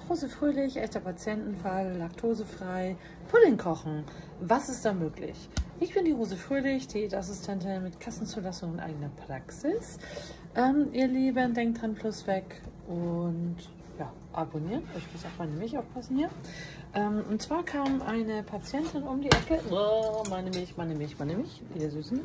Rose Fröhlich, echter Patientenfall, laktosefrei, Pudding kochen. Was ist da möglich? Ich bin die Rose Fröhlich, Diätassistentin mit Kassenzulassung in eigener Praxis. Ihr Lieben, denkt dran, Plus weg und ja, abonnieren. Ich muss auf meine Milch aufpassen hier. Und zwar kam eine Patientin um die Ecke. Oh, meine Milch, ihr Süßen.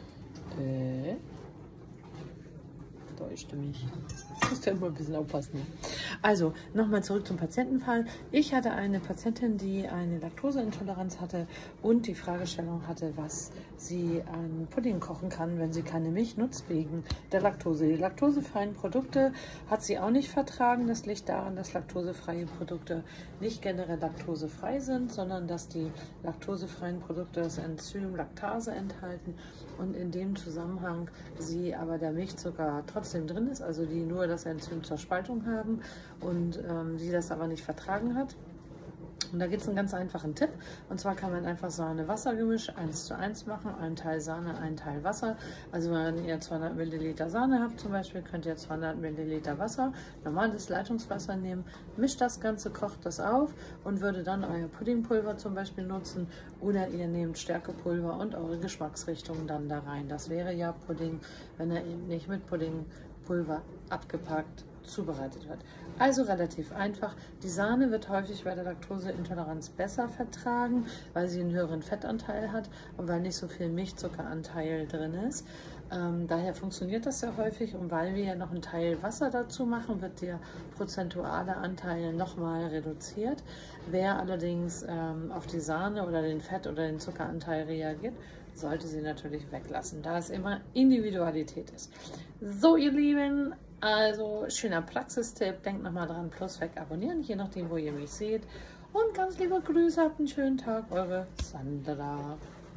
Täuschte mich. Ich muss ja immer ein bisschen aufpassen. Also, nochmal zurück zum Patientenfall. Ich hatte eine Patientin, die eine Laktoseintoleranz hatte und die Fragestellung hatte, was sie an Pudding kochen kann, wenn sie keine Milch nutzt, wegen der Laktose. Die laktosefreien Produkte hat sie auch nicht vertragen. Das liegt daran, dass laktosefreie Produkte nicht generell laktosefrei sind, sondern dass die laktosefreien Produkte das Enzym Laktase enthalten und in dem Zusammenhang sie aber der Milchzucker trotzdem drin ist, also die nur das Enzym zur Spaltung haben und sie das aber nicht vertragen hat. Und da gibt es einen ganz einfachen Tipp, und zwar kann man einfach Sahne-Wasser-Gemisch 1:1 machen, ein Teil Sahne, ein Teil Wasser. Also wenn ihr 200 Milliliter Sahne habt zum Beispiel, könnt ihr 200 Milliliter Wasser, normales Leitungswasser nehmen, mischt das Ganze, kocht das auf und würde dann euer Puddingpulver zum Beispiel nutzen, oder ihr nehmt Stärkepulver und eure Geschmacksrichtung dann da rein. Das wäre ja Pudding, wenn er eben nicht mit Puddingpulver abgepackt zubereitet wird. Also relativ einfach. Die Sahne wird häufig bei der Laktoseintoleranz besser vertragen, weil sie einen höheren Fettanteil hat und weil nicht so viel Milchzuckeranteil drin ist. Daher funktioniert das sehr häufig, und weil wir ja noch einen Teil Wasser dazu machen, wird der prozentuale Anteil nochmal reduziert. Wer allerdings auf die Sahne oder den Fett- oder den Zuckeranteil reagiert, sollte sie natürlich weglassen, da es immer Individualität ist. So, ihr Lieben, also schöner Praxistipp, denkt nochmal dran, Plus weg abonnieren, je nachdem, wo ihr mich seht. Und ganz liebe Grüße, habt einen schönen Tag, eure Sandra.